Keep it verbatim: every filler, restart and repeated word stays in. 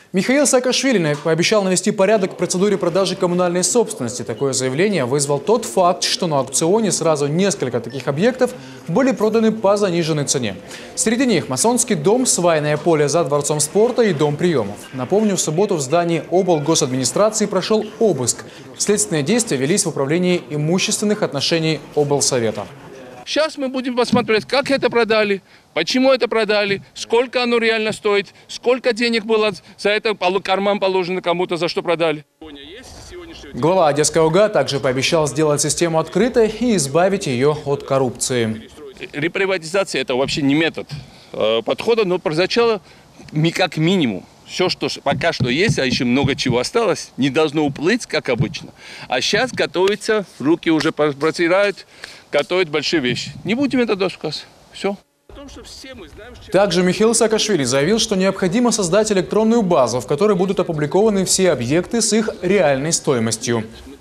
Михаил Саакашвили пообещал навести порядок в процедуре продажи коммунальной собственности. Такое заявление вызвал тот факт, что на аукционе сразу несколько таких объектов были проданы по заниженной цене. Среди них масонский дом, свайное поле за дворцом спорта и дом приемов. Напомню, в субботу в здании облгосадминистрации прошел обыск. Следственные действия велись в управлении имущественных отношений облсовета. Сейчас мы будем посмотреть, как это продали, почему это продали, сколько оно реально стоит, сколько денег было за это, карман положено кому-то, за что продали. Глава Одесской ОГА также пообещал сделать систему открытой и избавить ее от коррупции. Реприватизация – это вообще не метод подхода, но произошло как минимум. Все, что пока что есть, а еще много чего осталось, не должно уплыть, как обычно. А сейчас готовится, руки уже протирают, готовят большие вещи. Не будем это дождаться. Все. Также Михаил Саакашвили заявил, что необходимо создать электронную базу, в которой будут опубликованы все объекты с их реальной стоимостью.